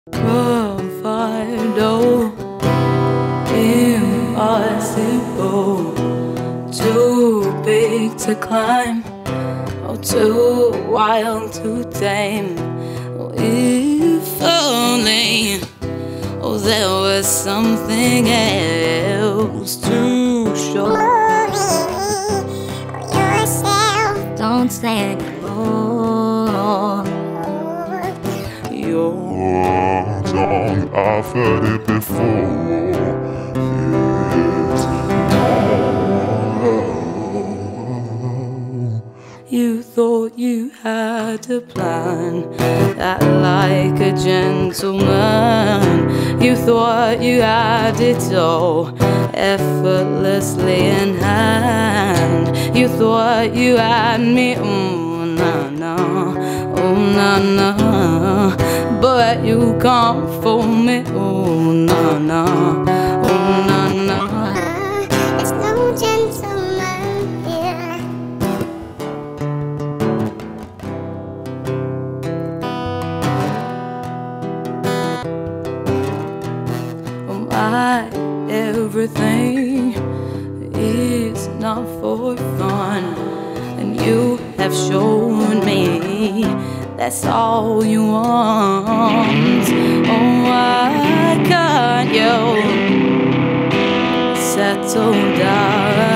Provido, impossible, too big to climb, oh, too wild to tame. Oh, if only, oh, there was something else to show. Yourself, don't say it more. Your tongue, I've heard it before. You thought you had a plan, that like a gentleman. You thought you had it all, effortlessly in hand. You thought you had me, oh na na, oh na na. But you can't fool me, oh na na, oh na na. There's no gentleman here. Oh, my everything is not for fun, and you have shown me that's all you want. Oh, why can't you settle down?